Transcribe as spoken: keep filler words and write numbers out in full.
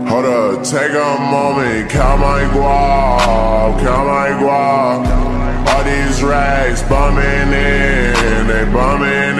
Hold up, take a moment, count my guap, count my guap. All these racks bumming in, they bumming